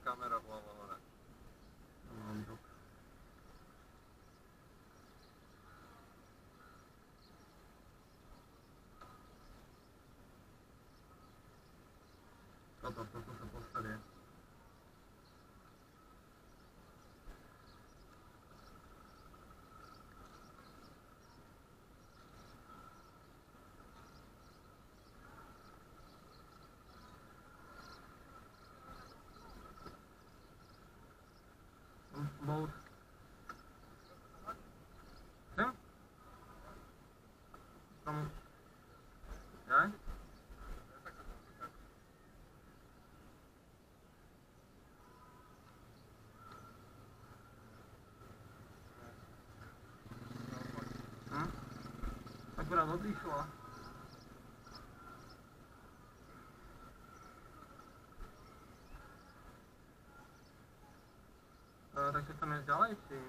kamera bola hore. Toto sa postarie. Boat. Sim? Tam. Jaj? Akurát odišla. Takže tam je ďalej s tým.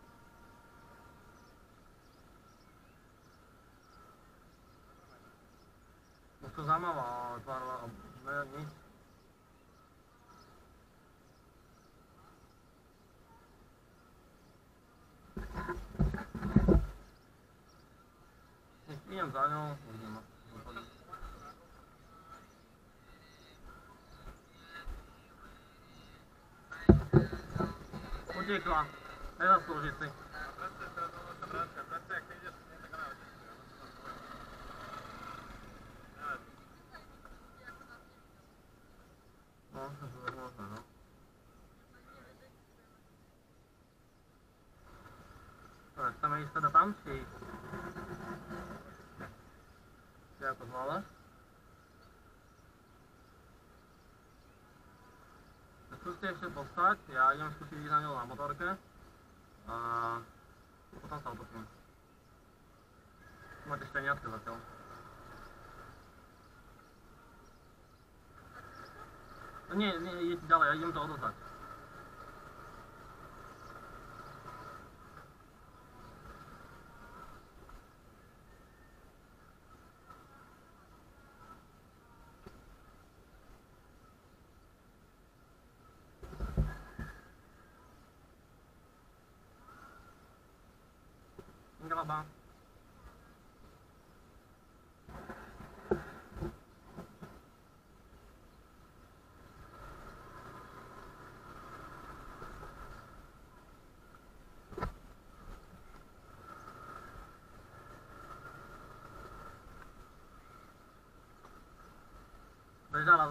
Už to zamala, tvárala, ne, nič. Idem za ňou, uvidím. Utiekla, nezaslúži si. No, to sú tak možné, no. Ale chceme ísť teda tam, či... Či ako zvládaš? Skúste ešte postať, ja idem skúsiť ísť za ňou na motorke. A potom sa otočím. Máte šteniatke zatiaľ. No nie, idete ďalej, ja idem to odozdať. Enggak, Bang.